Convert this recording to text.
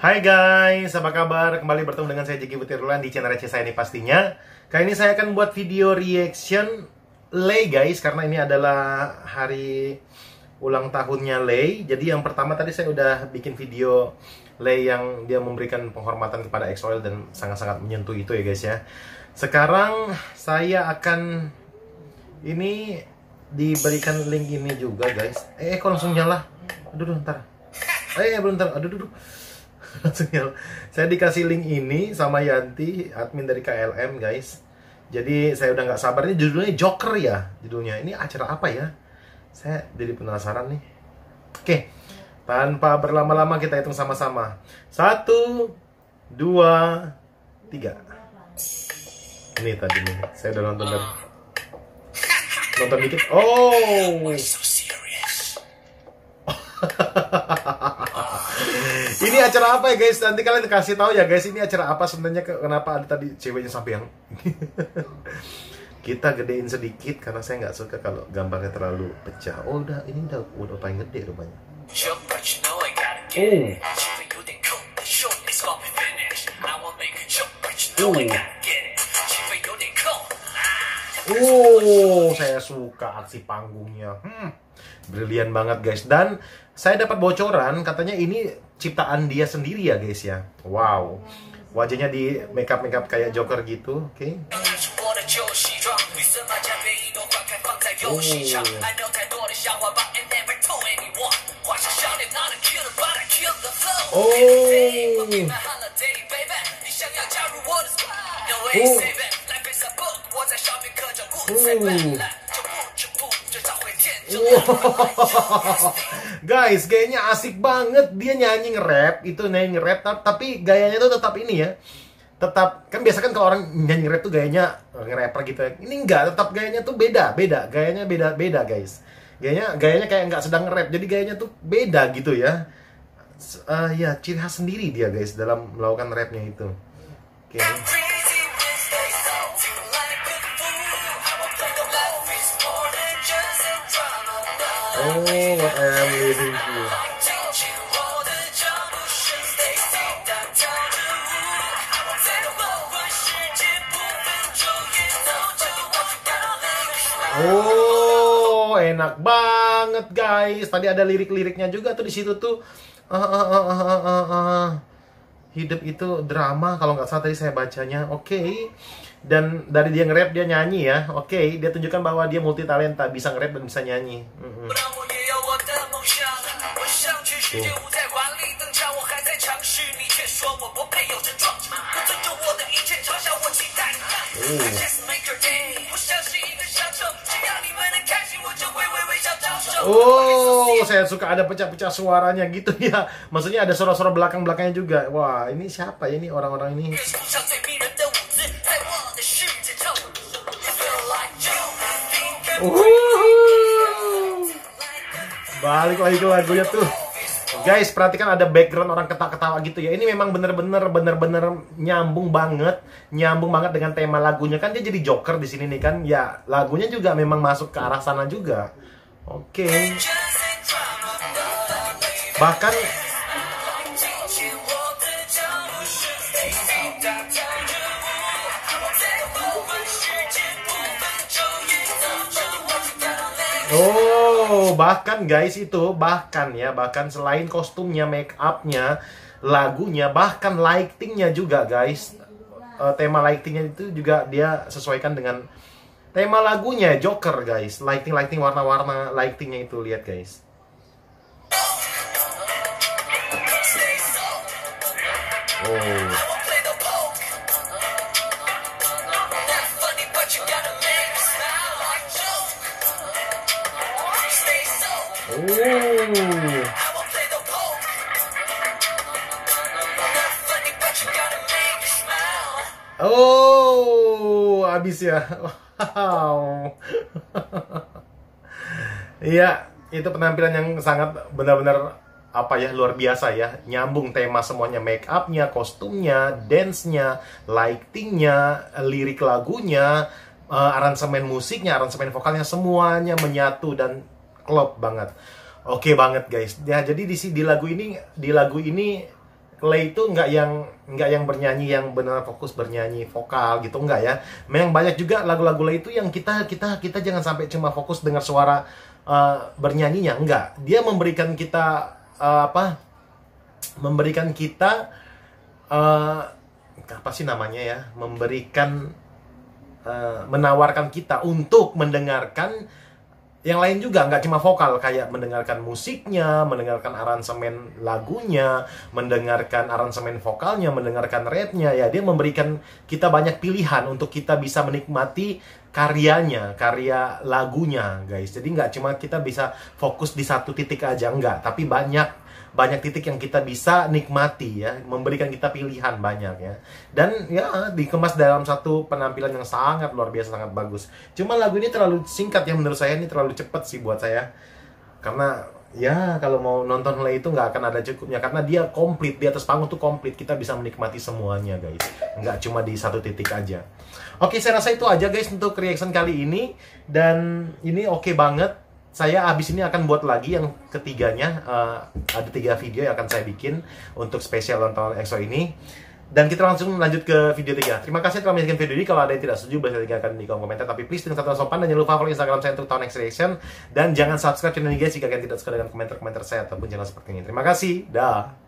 Hai guys, apa kabar? Kembali bertemu dengan saya Jeki Butirulan di channel receh saya ini pastinya. Kali ini saya akan buat video reaction Lay guys, karena ini adalah hari ulang tahunnya Lay. Jadi yang pertama tadi saya udah bikin video Lay yang dia memberikan penghormatan kepada EXO-L dan sangat-sangat menyentuh itu ya guys ya. Sekarang saya akan ini diberikan link ini juga guys. Kok langsung nyala? Aduh, ntar. Belum ntar. Aduh. Langsung nyala. Saya dikasih link ini sama Yanti, admin dari KLM guys. Jadi saya udah nggak sabar. Ini judulnya Joker ya, judulnya. Ini acara apa ya? Saya jadi penasaran nih. Oke, tanpa berlama-lama kita hitung sama-sama. 1, 2, 3. Ini tadi nih, saya udah nonton dikit. Oh. Ini acara apa ya guys? Nanti kalian kasih tahu ya guys. Ini acara apa sebenarnya? Kenapa ada tadi ceweknya sampai yang kita gedein sedikit karena saya nggak suka kalau gambarnya terlalu pecah. Oh ini udah paling gede rupanya. Saya suka aksi panggungnya. Brilian banget guys. Dan saya dapat bocoran katanya ini ciptaan dia sendiri ya guys ya. Wow. Wajahnya di makeup kayak Joker gitu. Oke. Guys, gayanya asik banget. Dia nyanyi nge-rap, tapi gayanya tuh tetap ini ya. Tetap, kan biasa kan kalau orang nyanyi nge-rap tuh gayanya nge-rapper gitu ya. Ini enggak, tetap gayanya tuh beda. Gayanya beda guys. Gayanya kayak nggak sedang nge-rap. Jadi gayanya tuh beda gitu ya. Ya, ciri khas sendiri dia guys dalam melakukan rapnya itu. Oke. What I'm living for. Enak banget guys. Tadi ada lirik-liriknya juga tuh di situ tuh. Hidup itu drama kalau nggak salah tadi saya bacanya. Oke. Dan dari dia nge-rap dia nyanyi ya. Oke, dia tunjukkan bahwa dia multi talenta, bisa nge-rap dan bisa nyanyi. Saya suka ada pecah-pecah suaranya gitu ya. Maksudnya ada suara-suara belakang-belakangnya juga. Wah, ini siapa ya ini orang-orang ini? Balik lagi ke lagunya tuh. Guys, perhatikan ada background orang ketawa-ketawa gitu ya. Ini memang bener-bener nyambung banget dengan tema lagunya. Kan dia jadi Joker di sini nih kan. Ya, lagunya juga memang masuk ke arah sana juga. Oke. Bahkan bahkan guys itu bahkan selain kostumnya, make upnya, lagunya, bahkan lightingnya juga guys. Tema lightingnya itu juga dia sesuaikan dengan tema lagunya Joker guys. Lighting warna-warna lightingnya itu, lihat guys. Habis ya. Wow. Iya, itu penampilan yang sangat benar-benar apa ya, luar biasa ya. Nyambung tema semuanya, make upnya, kostumnya, dance-nya, lighting-nya, lirik lagunya, aransemen musiknya, aransemen vokalnya, semuanya menyatu dan klop banget. Oke banget guys. Ya, jadi di lagu ini Lay itu nggak yang bernyanyi yang benar fokus bernyanyi vokal gitu, nggak ya. Memang banyak juga lagu-lagu Lay itu yang kita jangan sampai cuma fokus dengar suara bernyanyinya, enggak. Dia memberikan kita memberikan kita apa sih namanya ya, menawarkan kita untuk mendengarkan yang lain juga, nggak cuma vokal, kayak mendengarkan musiknya, mendengarkan aransemen lagunya, mendengarkan aransemen vokalnya, mendengarkan rapnya. Ya, dia memberikan kita banyak pilihan untuk kita bisa menikmati karyanya, karya lagunya, guys. Jadi nggak cuma kita bisa fokus di satu titik aja, nggak, tapi banyak titik yang kita bisa nikmati ya, memberikan kita pilihan banyak ya. Dan ya dikemas dalam satu penampilan yang sangat luar biasa, sangat bagus. Cuma lagu ini terlalu singkat ya, menurut saya ini terlalu cepat sih buat saya. Karena ya kalau mau nonton Lay itu nggak akan ada cukupnya, karena dia komplit, di atas panggung tuh komplit, kita bisa menikmati semuanya guys, nggak cuma di satu titik aja. Oke, saya rasa itu aja guys untuk reaction kali ini, dan ini oke banget. Saya abis ini akan buat lagi yang ketiganya, ada 3 video yang akan saya bikin untuk spesial ulang tahun EXO ini. Dan kita langsung lanjut ke video 3. Terima kasih telah menyaksikan video ini. Kalau ada yang tidak setuju, boleh tinggalkan di kolom komentar. Tapi please dengan satu sopan, dan jangan lupa follow Instagram saya untuk tahun next reaction. Dan jangan subscribe channel ini guys jika kalian tidak suka dengan komentar-komentar saya ataupun channel seperti ini. Terima kasih, dah.